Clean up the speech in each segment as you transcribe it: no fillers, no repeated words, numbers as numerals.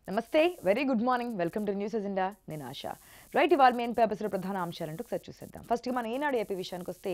నమస్తే very good morning welcome to news agenda నేను Asha right ఇవాళ మెయిన్ పేపర్స్లో ప్రధాన అంశాలంటూ ఒకసారి చూసేద్దాం ఫస్ట్గా మన ఈనాడు ఏపీ విషయానికి వస్తే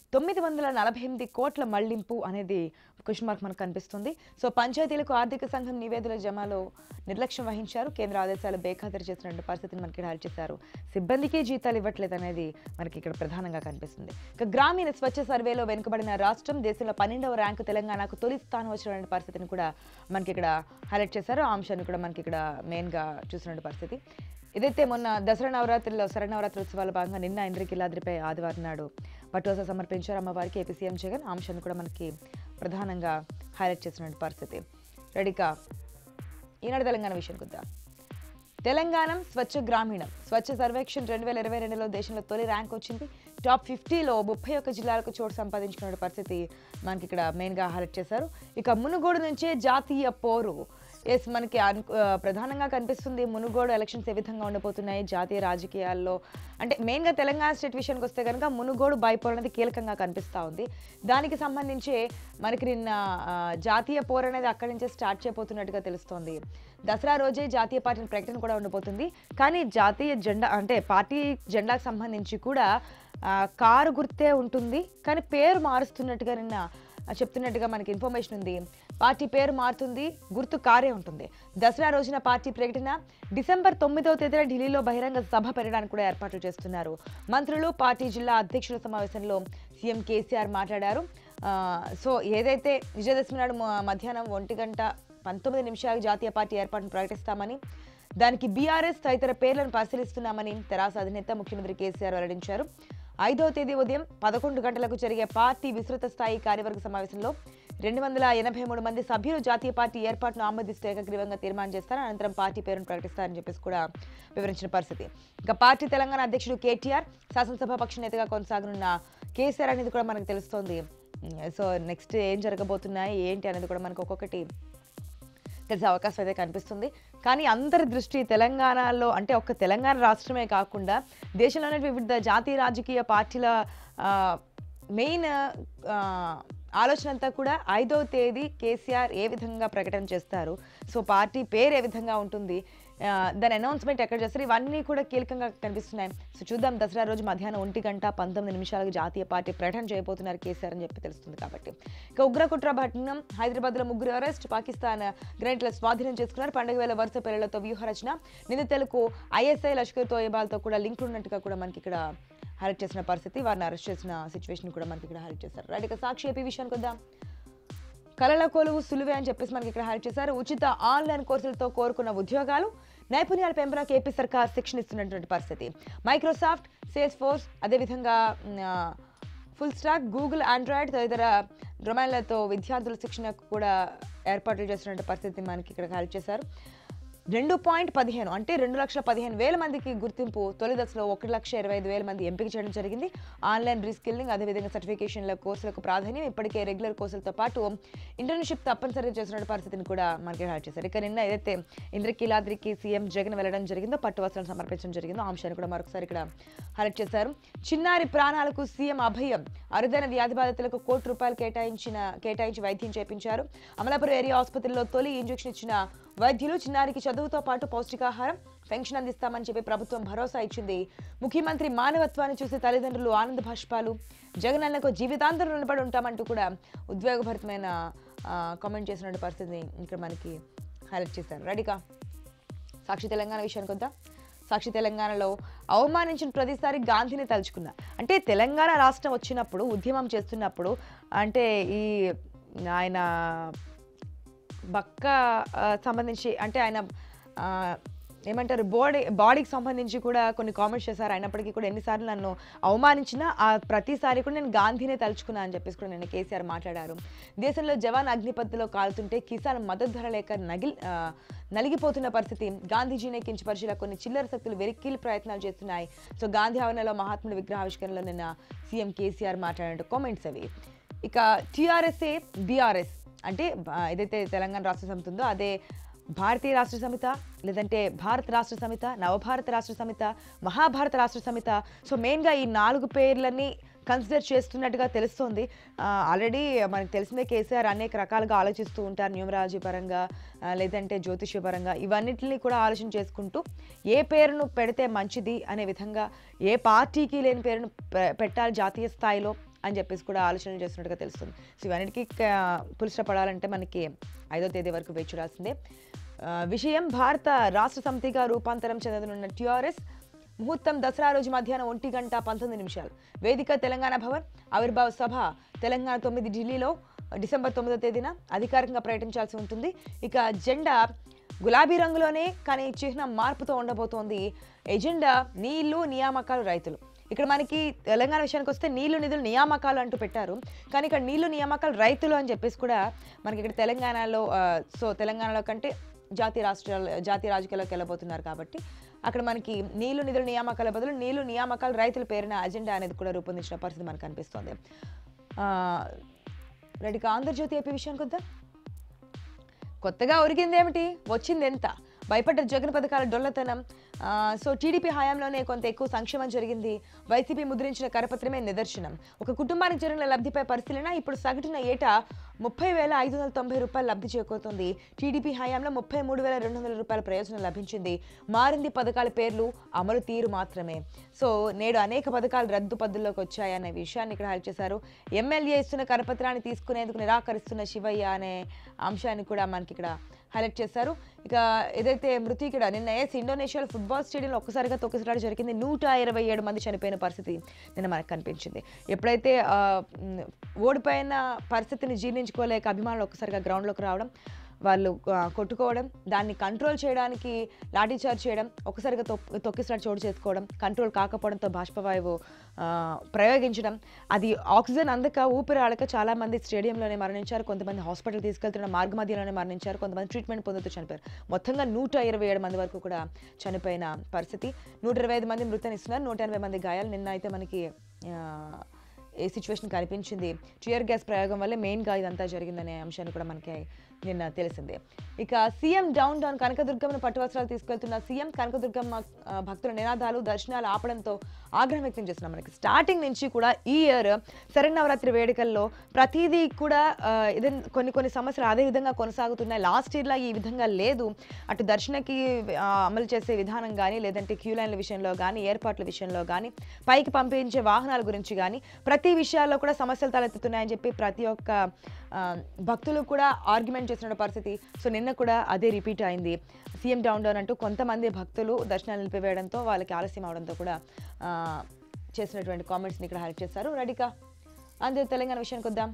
948 కోట్ల మళ్లింపు అనేది క్వశ్చన్ మార్క్ మనకు కనిపిస్తుంది సో పంచాయతీలకు ఆర్థిక సంఘం నివేదికల జమలో నిర్లక్ష్యం వహించారు కేంద్ర ఆదేశాలు బేఖాతరు చేసినటువంటి పరిస్థితిని మనకి హైలైట్ చేశారు సిబ్బందికి జీతాలు ఇవ్వట్లేదు అనేది మనకి ఇక్కడ ప్రధానంగా కనిపిస్తుంది ఇక గ్రామీణ స్వచ్ఛ సర్వేలో వెనుకబడిన రాష్ట్రం దేశంలో 12వ ర్యాంకు తెలంగాణకు తొలి స్థానం వచ్చిన పరిస్థితిని కూడా మనకి ఇక్కడ హైలైట్ చేశారు ఆ అంశాన్ని కూడా మనకి ఇక్కడ మెయిన్గా చూసిన పరిస్థితి ఇదైతే మొన్న దసరా నవరాత్రిలో శరన్నవరాత్రి ఉత్సవాల భాగంగా నిన్న ఇంద్రకీలాద్రిపై ఆదివారం నాడు పట్టువస సమర్పించారు అమ్మవారికి ఏపీ సీఎం జగన్ ఆ అంశాన్ని కూడా మనకి ప్రధానంగా హైలైట్ చేసిన పరిస్థితి రెడీగా ఈనాడు తెలంగాణ విషయానికి వద్దాం తెలంగాణ స్వచ్ఛ గ్రామీణం స్వచ్ఛ సర్వేక్షణ్ 2022లో దేశంలో తొలి ర్యాంక్ వచ్చింది టాప్ 50లో 31 జిల్లాలకు చోటు సంపాదించుకున్న పరిస్థితి మనకి ఇక్కడ మెయిన్గా హైలైట్ చేశారు ఇక మునుగోడు నుంచే జాతీయ పోరు ఎస్ మనకి ప్రధానంగా కనిపిస్తుంది మునుగోడు ఎలక్షన్స్ ఏ విధంగా ఉండబోతున్నాయి జాతీయ రాజకీయాల్లో అంటే మెయిన్గా తెలంగాణ స్టేట్ విషయానికి వస్తే కనుక మునుగోడు బైపోర్ అనేది కీలకంగా కనిపిస్తూ ఉంది దానికి సంబంధించి మనకి నిన్న జాతీయ పోర్ అనేది అక్కడి నుంచే స్టార్ట్ చేయబోతున్నట్టుగా తెలుస్తోంది దసరా రోజే జాతీయ పార్టీ ప్రకటన కూడా ఉండబోతుంది కానీ జాతీయ జెండా అంటే పార్టీ జెండాకు సంబంధించి కూడా కారు గుర్తే ఉంటుంది కానీ పేరు మారుస్తున్నట్టుగా నిన్న చెప్తున్నట్టుగా మనకి ఇన్ఫర్మేషన్ ఉంది పార్టీ పేరు మారుతుంది గుర్తు కారే ఉంటుంది దసరా రోజున పార్టీ ప్రకటన డిసెంబర్ 9వ తేదీన ఢిల్లీలో బహిరంగ సభ పెట్టడానికి కూడా ఏర్పాట్లు చేస్తున్నారు మంత్రులు పార్టీ జిల్లా అధ్యక్షుల సమావేశంలో సీఎం కేసీఆర్ మాట్లాడారు సో ఏదైతే విజయదశమి నాడు మధ్యాహ్నం 1:19 జాతీయ పార్టీ ఏర్పాటును ప్రకటిస్తామని దానికి బీఆర్ఎస్ తదితర పేర్లను పరిశీలిస్తున్నామని తెరాస అధినేత ముఖ్యమంత్రి కేసీఆర్ వెల్లడించారు 5వ తేదీ ఉదయం 11 గంటలకు జరిగే పార్టీ విస్తృత స్థాయి కార్యవర్గ సమావేశంలో 283 మంది సభ్యులు జాతీయ పార్టీ ఏర్పాటును ఆమోదిస్తే ఏకగ్రీవంగా తీర్మానం చేస్తారు అనంతరం పార్టీ పేరును ప్రకటిస్తారని చెప్పేసి కూడా వివరించిన పరిస్థితి ఇక పార్టీ తెలంగాణ అధ్యక్షుడు కేటీఆర్ శాసనసభ పక్ష నేతగా కొనసాగనున్న కేసీఆర్ అనేది కూడా మనకు తెలుస్తోంది సో నెక్స్ట్ ఏం జరగబోతున్నాయి ఏంటి అనేది కూడా మనకు ఒక్కొక్కటి తెలిసే అవకాశం అయితే కనిపిస్తుంది కానీ అందరి దృష్టి తెలంగాణలో అంటే ఒక్క తెలంగాణ రాష్ట్రమే కాకుండా దేశంలోని వివిధ జాతీయ రాజకీయ పార్టీల మెయిన్ ఆలోచన అంతా కూడా 5వ తేదీ కేసీఆర్ ఏ విధంగా ప్రకటన చేస్తారు సో పార్టీ పేరు ఏ విధంగా ఉంటుంది దాని అనౌన్స్మెంట్ ఎక్కడ చేస్తారు ఇవన్నీ కూడా కీలకంగా కనిపిస్తున్నాయి సో చూద్దాం దసరా రోజు మధ్యాహ్నం 1:19 జాతీయ పార్టీ ప్రకటన చేయబోతున్నారు కేసీఆర్ అని చెప్పి తెలుస్తుంది కాబట్టి ఇక ఉగ్రకుట్ర భట్నం హైదరాబాద్లో 3 అరెస్ట్ పాకిస్తాన్ గ్రెనేడ్ల స్వాధీనం చేసుకున్నారు పండుగ వేళ వరుస పేర్లతో వ్యూహరచన నిందితులకు ఐఎస్ఐ లష్కర్ తోయబాల్తో కూడా లింక్ ఉన్నట్టుగా కూడా మనకి ఇక్కడ హైలైట్ చేసిన పరిస్థితి వారిని అరెస్ట్ చేసిన సిచ్యువేషన్ కూడా మనకి ఇక్కడ హైలైట్ చేశారు రైట్ ఇక సాక్షి ఏపీ విషయానికి వద్దాం కళల కొలువు సులువే అని చెప్పేసి మనకి ఇక్కడ హైలైట్ చేశారు ఉచిత ఆన్లైన్ కోర్సులతో కోరుకున్న ఉద్యోగాలు నైపుణ్యాల పెంపునకు ఏపీ సర్కార్ శిక్షణ ఇస్తున్నటువంటి పరిస్థితి మైక్రోసాఫ్ట్ సేల్స్ ఫోర్స్ అదేవిధంగా ఫుల్ స్టాక్ గూగుల్ ఆండ్రాయిడ్ తదితర డొమైన్లతో విద్యార్థుల శిక్షణకు కూడా ఏర్పాట్లు చేస్తున్న పరిస్థితి మనకి ఇక్కడ హైలైట్ చేశారు 2.15 అంటే 2,15,000 మందికి గుర్తింపు తొలి దశలో 1,25,000 మంది ఎంపిక చేయడం జరిగింది ఆన్లైన్ రీస్కిల్లింగ్ అదేవిధంగా సర్టిఫికేషన్ల కోర్సులకు ప్రాధాన్యం ఇప్పటికే రెగ్యులర్ కోర్సులతో పాటు ఇంటర్న్షిప్ తప్పనిసరిగా చేస్తున్న పరిస్థితిని కూడా మనకి హైలైట్ చేశారు ఇక నిన్న ఏదైతే ఇంద్రకీలాద్రికి సీఎం జగన్ వెళ్ళడం జరిగిందో పట్టు వస్త్రాలను సమర్పించడం జరిగిందో ఆ అంశాన్ని కూడా మరొకసారి ఇక్కడ హైలైట్ చేశారు చిన్నారి ప్రాణాలకు సీఎం అభయం అరుదైన వ్యాధి బాధితులకు ₹1 కోటి కేటాయించి వైద్యం చేపించారు అమలాపురం ఏరియా ఆసుపత్రిలో తొలి ఇంజెక్షన్ ఇచ్చిన వైద్యులు చిన్నారికి చదువుతో పాటు పౌష్టికాహారం పెన్షన్ అందిస్తామని చెప్పి ప్రభుత్వం భరోసా ఇచ్చింది ముఖ్యమంత్రి మానవత్వాన్ని చూసి తల్లిదండ్రులు ఆనంద భాష్పాలు జగనన్నకు జీవితాంతరం నిలబడి ఉంటామంటూ కూడా ఉద్వేగభరితమైన కామెంట్ చేసిన పరిస్థితిని ఇక్కడ మనకి హైలైట్ చేశారు రెడీగా సాక్షి తెలంగాణ విషయానికి వద్దాం సాక్షి తెలంగాణలో అవమానించిన ప్రతిసారి గాంధీని తలుచుకున్నా అంటే తెలంగాణ రాష్ట్రం వచ్చినప్పుడు ఉద్యమం చేస్తున్నప్పుడు అంటే ఈ ఆయన బక్క సంబంధించి అంటే ఆయన ఏమంటారు బాడీకి సంబంధించి కూడా కొన్ని కామెంట్స్ చేశారు అయినప్పటికీ కూడా ఎన్నిసార్లు నన్ను అవమానించినా ఆ ప్రతిసారి కూడా నేను గాంధీనే తలుచుకున్నా అని చెప్పేసి కూడా నేను కేసీఆర్ మాట్లాడారు దేశంలో జవాన్ అగ్నిపత్తులో కాలుతుంటే కిసాన్ మద్దతు ధర లేక నలిగిపోతున్న పరిస్థితి గాంధీజీనే కించపరిచేలా కొన్ని చిల్లర శక్తులు వెరికీలు ప్రయత్నాలు చేస్తున్నాయి సో గాంధీ భవన్లో మహాత్ముడి విగ్రహావిష్కరణలో నిన్న సీఎం కేసీఆర్ మాట్లాడిన కామెంట్స్ అవి ఇక టీఆర్ఎస్ఏ బీఆర్ఎస్ అంటే ఏదైతే తెలంగాణ రాష్ట్ర సమితి ఉందో అదే భారతీయ రాష్ట్ర సమిత లేదంటే భారత రాష్ట్ర సమిత నవభారత రాష్ట్ర సమిత మహాభారత రాష్ట్ర సమిత సో మెయిన్గా ఈ 4 పేర్లని కన్సిడర్ చేస్తున్నట్టుగా తెలుస్తోంది. ఆల్రెడీ మనకు తెలిసిందే కేసీఆర్ అనేక రకాలుగా ఆలోచిస్తూ ఉంటారు. న్యూమరాలజీ పరంగా లేదంటే జ్యోతిష్య పరంగా ఇవన్నిటిని కూడా ఆలోచన చేసుకుంటూ ఏ పేరును పెడితే మంచిది అనే విధంగా ఏ పార్టీకి లేని పేరును పెట్టాలి జాతీయ స్థాయిలో అని చెప్పేసి కూడా ఆలోచనలు చేస్తున్నట్టుగా తెలుస్తుంది. సో ఇవన్నిటికీ పులిస్ట పడాలంటే మనకి 5వ తేదీ వరకు వేచి చూడాల్సిందే. విషయం భారత రాష్ట్ర సమితిగా రూపాంతరం చెందనున్న టీఆర్ఎస్ ముహూర్తం దసరా రోజు మధ్యాహ్నం 1:19 వేదిక తెలంగాణ భవన్. ఆవిర్భావ సభ తెలంగాణ 9 ఢిల్లీలో డిసెంబర్ 9వ తేదీన అధికారికంగా ప్రకటించాల్సి ఉంటుంది. ఇక జెండా గులాబీ రంగులోనే కానీ చిహ్నం మార్పుతో ఉండబోతోంది. ఎజెండా నీళ్లు నియామకాలు రైతులు. ఇక్కడ మనకి తెలంగాణ విషయానికి వస్తే నీళ్లు నిధులు నియామకాలు అంటూ పెట్టారు, కానీ ఇక్కడ నీళ్లు నియామకాలు రైతులు అని చెప్పేసి కూడా మనకి ఇక్కడ తెలంగాణలో సో తెలంగాణలో కంటే జాతీయ రాజకీయాల్లోకి వెళ్ళబోతున్నారు కాబట్టి అక్కడ మనకి నీళ్లు నిధుల నియామకాల బదులు నీళ్లు నియామకాలు రైతుల పేరున అజెండా అనేది కూడా రూపొందించిన పరిస్థితి మనకు కనిపిస్తుంది. రెడీగా ఆంధ్రజ్యోతి ఏపీ విషయానికి వద్దాం. కొత్తగా ఒరిగిందేమిటి, వచ్చింది ఎంత? భయపడ్డ జగన్ పథకాల డొల్లతనం. సో టీడీపీ హయాంలోనే కొంత ఎక్కువ సంక్షేమం జరిగింది. వైసీపీ ముద్రించిన కరపత్రమే నిదర్శనం. ఒక కుటుంబానికి జరిగిన లబ్ధిపై పరిశీలన. ఇప్పుడు సగటున ఏటా 30,590 రూపాయలు లబ్ధి చేకూరుతుంది. టీడీపీ హయాంలో 33,200 రూపాయల ప్రయోజనం లభించింది. మారింది పథకాల పేర్లు, అమలు తీరు మాత్రమే. సో నేడు అనేక పథకాలు రద్దు పద్ధతుల్లోకి వచ్చాయనే విషయాన్ని ఇక్కడ హైలైట్ చేశారు. ఎమ్మెల్యే ఇస్తున్న కరపత్రాన్ని తీసుకునేందుకు నిరాకరిస్తున్న శివయ్య అనే అంశాన్ని కూడా మనకి ఇక్కడ హైలైట్ చేశారు. ఇక ఏదైతే మృతికిడ నిన్న ఇండోనేషియాలో ఫుట్బాల్ స్టేడియంలో ఒక్కసారిగా తొక్కిసలాట జరిగింది. 127 మంది చనిపోయిన పరిస్థితి నిన్న మనకు కనిపించింది. ఎప్పుడైతే ఓడిపోయిన పరిస్థితిని జీర్ణించుకోలేక అభిమానులు ఒక్కసారిగా గ్రౌండ్లోకి రావడం, వాళ్ళు కొట్టుకోవడం, దాన్ని కంట్రోల్ చేయడానికి లాఠీచార్జ్ చేయడం, ఒక్కసారిగా తొక్కిసలాట చోటు చేసుకోవడం, కంట్రోల్ కాకపోవడంతో బాష్పవాయువు ప్రయోగించడం, అది ఆక్సిజన్ అందక ఊపిరాడక చాలామంది స్టేడియంలోనే మరణించారు. కొంతమంది హాస్పిటల్ తీసుకెళ్తున్న మార్గ మధ్యలోనే మరణించారు. కొంతమంది ట్రీట్మెంట్ పొందుతూ చనిపోయారు. మొత్తంగా 127 మంది వరకు కూడా చనిపోయిన పరిస్థితి. 125 మంది మృతనిస్తున్నారు, 180 మంది గాయాలు. నిన్న అయితే మనకి ఏ సిచ్యువేషన్ కనిపించింది. టియర్ గ్యాస్ ప్రయోగం వల్లే మెయిన్గా ఇదంతా జరిగిందనే అంశాన్ని కూడా మనకి నిన్న తెలిసిందే. ఇక సీఎం డౌన్ కనకదుర్గమ్మను పట్టువస్త్రాలు తీసుకెళ్తున్న సీఎం కనకదుర్గమ్మ భక్తుల నినాదాలు దర్శనాలు ఆపడంతో ఆగ్రహం వ్యక్తం చేస్తున్నాం. మనకి స్టార్టింగ్ నుంచి కూడా ఈ ఇయర్ శరన్నవరాత్రి వేడుకల్లో ప్రతిదీ కూడా కొన్ని సమస్యలు అదే విధంగా కొనసాగుతున్నాయి. లాస్ట్ ఇయర్లో ఈ విధంగా లేదు. అటు దర్శనకి అమలు చేసే విధానం కానీ, లేదంటే క్యూ లైన్ల విషయంలో కానీ, ఏర్పాట్ల విషయంలో కానీ, పైకి పంపించే వాహనాల గురించి కానీ ప్రతి విషయాల్లో కూడా సమస్యలు తలెత్తుతున్నాయని చెప్పి ప్రతి ఒక్క భక్తులు కూడా ఆర్గ్యుమెంట్ చేసిన పరిస్థితి. సో నిన్న కూడా అదే రిపీట్ అయింది. సీఎం డౌన్ అంటూ కొంతమంది భక్తులు దర్శనాలు నిలిపివేయడంతో వాళ్ళకి ఆలస్యం అవడంతో కూడా చేసినటువంటి కామెంట్స్ని ఇక్కడ హైలైట్ చేశారు. రెడీగా అందరూ తెలంగాణ విషయానికి వద్దాం.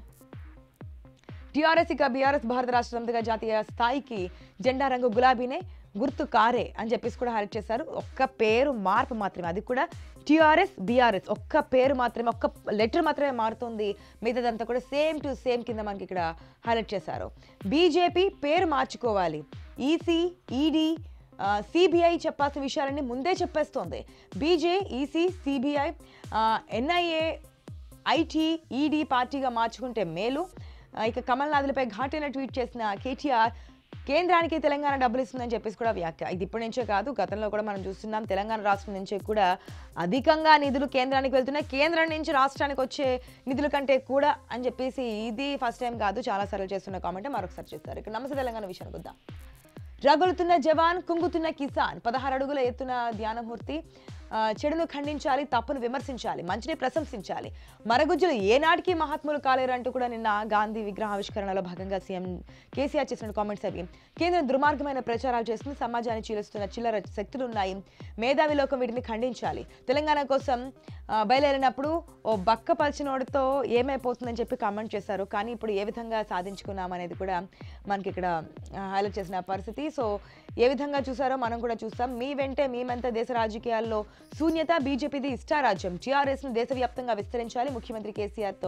టీఆర్ఎస్ ఇక బీఆర్ఎస్ భారత రాష్ట్ర సమితిగా జాతీయ స్థాయికి జెండా రంగు గులాబీనే, గుర్తు కారే అని చెప్పేసి కూడా హైలైట్ చేశారు. ఒక్క పేరు మార్పు మాత్రమే, అది కూడా టీఆర్ఎస్ బీఆర్ఎస్ ఒక్క పేరు మాత్రమే, ఒక్క లెటర్ మాత్రమే మారుతుంది. మిగతాదంతా కూడా సేమ్ టు సేమ్ కింద మనకి ఇక్కడ హైలైట్ చేశారు. బీజేపీ పేరు మార్చుకోవాలి, ఈసీ ఈడీ సిబిఐ చెప్పాల్సిన విషయాలన్నీ ముందే చెప్పేస్తోంది. EC CBI NIA IT ED పార్టీగా మార్చుకుంటే మేలు. ఇక కమల్నాథ్లపై ఘాటైన ట్వీట్ చేసిన కేటీఆర్ కేంద్రానికి తెలంగాణ డబ్బులు ఇస్తుందని చెప్పేసి కూడా వ్యాఖ్య. ఇది ఇప్పటి నుంచే కాదు, గతంలో కూడా మనం చూస్తున్నాం. తెలంగాణ రాష్ట్రం నుంచే కూడా అధికంగా నిధులు కేంద్రానికి వెళ్తున్నాయి. కేంద్రం నుంచి రాష్ట్రానికి వచ్చే నిధుల కంటే కూడా అని చెప్పేసి ఇది ఫస్ట్ టైం కాదు, చాలాసార్లు చేస్తున్న కామెంట్ మరొకసారి చేస్తారు. ఇక నమస్తే తెలంగాణ విషయానికి వద్దాం. రగులుతున్న జవాన్, కుంగుతున్న కిసాన్. 16 అడుగుల ఎత్తున ధ్యానమూర్తి. చెడును ఖండించాలి, తప్పును విమర్శించాలి, మంచిని ప్రశంసించాలి. మరగుజ్జులు ఏనాటికి మహాత్ములు కాలేరు అంటూ కూడా నిన్న గాంధీ విగ్రహ ఆవిష్కరణలో భాగంగా సీఎం కేసీఆర్ చేసిన కామెంట్స్ అవి. కేంద్రం దుర్మార్గమైన ప్రచారాలు చేస్తుంది, సమాజాన్ని చీలుస్తున్న చిల్లర శక్తులు ఉన్నాయి, మేధావి లోకం వీటిని ఖండించాలి. తెలంగాణ కోసం బయలుదేరినప్పుడు ఓ బక్క పలిచినోడితో ఏమైపోతుందని చెప్పి కామెంట్ చేశారు. కానీ ఇప్పుడు ఏ విధంగా సాధించుకున్నాం అనేది కూడా మనకి ఇక్కడ హైలైట్ చేసిన పరిస్థితి. సో ఏ విధంగా చూసారో మనం కూడా చూస్తాం. మీ వెంటే మేమంతా దేశ రాజకీయాల్లో శూన్యత, బీజేపీది ఇష్టారాజ్యం, టీఆర్ఎస్ను దేశవ్యాప్తంగా విస్తరించాలి. ముఖ్యమంత్రి కేసీఆర్తో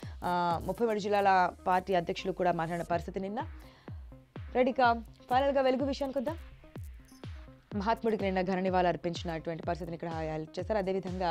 33 జిల్లాల పార్టీ అధ్యక్షులు కూడా మాట్లాడిన పరిస్థితి నిన్న. రెడీగా ఫైనల్గా వెలుగు విషయానికి వద్దాం. మహాత్ముడికి నిన్న ఘన నివాళులు అర్పించినటువంటి పరిస్థితిని ఇక్కడ హైలైట్ చేశారు. అదేవిధంగా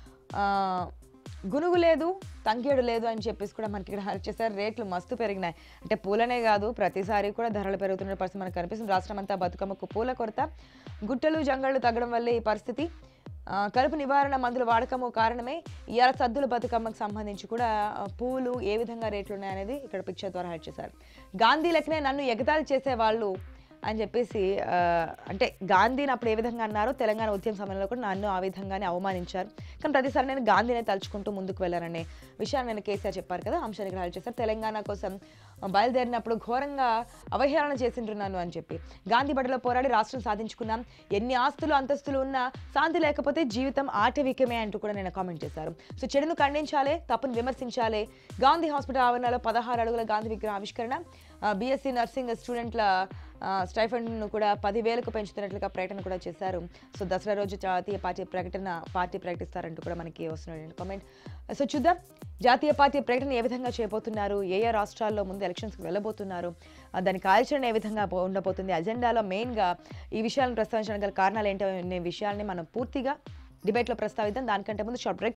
గునుగు లేదు, తంగేడు లేదు అని చెప్పేసి కూడా మనకి ఇక్కడ హైలైట్ చేశారు. రేట్లు మస్తు పెరిగినాయి. అంటే పూలనే కాదు, ప్రతిసారి కూడా ధరలు పెరుగుతున్న పరిస్థితి మనకు కనిపిస్తుంది. రాష్ట్రం అంతా బతుకమ్మకు పూల కొరత, గుట్టలు జంగళ్ళు తగ్గడం వల్లే ఈ పరిస్థితి. కలుపు నివారణ మందుల వాడకము కారణమే ఇవాళ సద్దుల బతుకమ్మకు సంబంధించి కూడా పూలు ఏ విధంగా రేట్లు ఉన్నాయనేది ఇక్కడ పిక్చర్ ద్వారా హైడ్ చేశారు. గాంధీ లెక్కనే నన్ను ఎగతాళి చేసేవాళ్ళు అని చెప్పేసి అంటే గాంధీని అప్పుడు ఏ విధంగా అన్నారో తెలంగాణ ఉద్యమ సమయంలో కూడా నన్ను ఆ విధంగానే అవమానించారు. కానీ ప్రతిసారి నేను గాంధీనే తలుచుకుంటూ ముందుకు వెళ్ళాననే విషయాన్ని నేను కేసీఆర్ చెప్పారు కదా, అంశాన్ని ఇక్కడ హైలైట్ చేశారు. తెలంగాణ కోసం బయలుదేరినప్పుడు ఘోరంగా అవహేళన చేసింటున్నాను అని చెప్పి, గాంధీ బడిలో పోరాడి రాష్ట్రం సాధించుకున్నాం, ఎన్ని ఆస్తులు అంతస్తులు ఉన్నా శాంతి లేకపోతే జీవితం ఆటవికమే అంటూ కూడా నేను కామెంట్ చేశారు. సో చెడును ఖండించాలి, తప్పును విమర్శించాలి. గాంధీ హాస్పిటల్ ఆవరణలో 16 అడుగుల గాంధీ విగ్రహ ఆవిష్కరణ, బీఎస్సీ నర్సింగ్ స్టూడెంట్ల స్టైఫండ్ను కూడా 10,000కు పెంచుతున్నట్లుగా ప్రకటన కూడా చేశారు. సో దసరా రోజు జాతీయ పార్టీ ప్రకటిస్తారంటూ కూడా మనకి వస్తున్న కామెంట్. సో చూద్దాం జాతీయ పార్టీ ప్రకటన ఏ విధంగా చేయబోతున్నారు, ఏ రాష్ట్రాల్లో ముందు ఎలక్షన్స్కి వెళ్ళబోతున్నారు, దాని కార్యాచరణ ఏ విధంగా ఉండబోతుంది, అజెండాలో మెయిన్గా ఈ విషయాలను ప్రస్తావించడానికి గల కారణాలు ఏంటో అనే విషయాల్ని మనం పూర్తిగా డిబేట్లో ప్రస్తావిద్దాం. దానికంటే ముందు షార్ట్ బ్రేక్.